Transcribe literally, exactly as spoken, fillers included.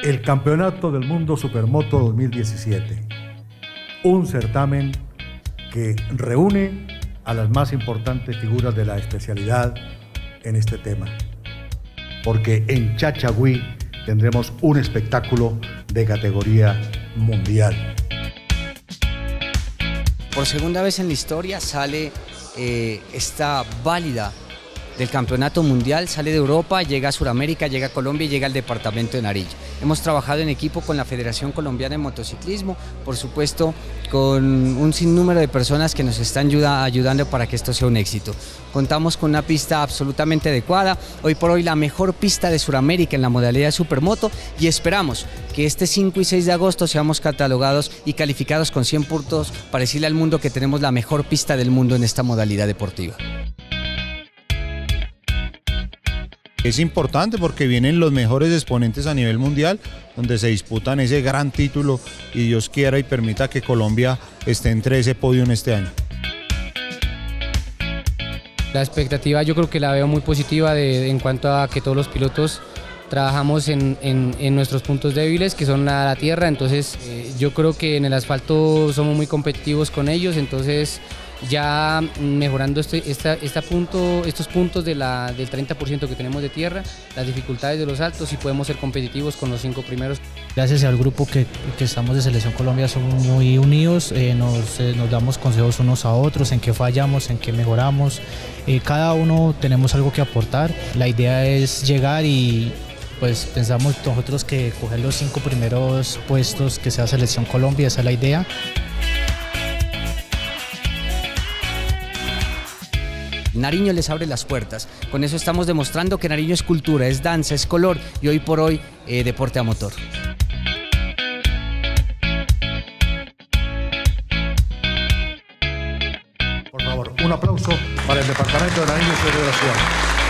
el Campeonato del Mundo Supermoto dos mil diecisiete, un certamen que reúne a las más importantes figuras de la especialidad en este tema, porque en Chachagüí tendremos un espectáculo de categoría mundial. Por segunda vez en la historia sale eh, esta válida del campeonato mundial, sale de Europa, llega a Sudamérica, llega a Colombia y llega al departamento de Nariño. Hemos trabajado en equipo con la Federación Colombiana de Motociclismo, por supuesto con un sinnúmero de personas que nos están ayuda, ayudando para que esto sea un éxito. Contamos con una pista absolutamente adecuada, hoy por hoy la mejor pista de Sudamérica en la modalidad de Supermoto, y esperamos que este cinco y seis de agosto seamos catalogados y calificados con cien puntos para decirle al mundo que tenemos la mejor pista del mundo en esta modalidad deportiva. Es importante porque vienen los mejores exponentes a nivel mundial, donde se disputan ese gran título y Dios quiera y permita que Colombia esté entre ese podio en este año. La expectativa yo creo que la veo muy positiva de, en cuanto a que todos los pilotos trabajamos en, en, en nuestros puntos débiles, que son la, la tierra, entonces eh, yo creo que en el asfalto somos muy competitivos con ellos, entonces ya mejorando este, esta, esta punto, estos puntos de la, del treinta por ciento que tenemos de tierra, las dificultades de los altos, y podemos ser competitivos con los cinco primeros. Gracias al grupo que, que estamos de Selección Colombia somos muy unidos, eh, nos, eh, nos damos consejos unos a otros, en qué fallamos, en qué mejoramos, eh, cada uno tenemos algo que aportar, la idea es llegar y pues pensamos nosotros que coger los cinco primeros puestos que sea Selección Colombia, esa es la idea. Nariño les abre las puertas, con eso estamos demostrando que Nariño es cultura, es danza, es color y hoy por hoy eh, deporte a motor. Por favor, un aplauso para el departamento de Nariño y su federación.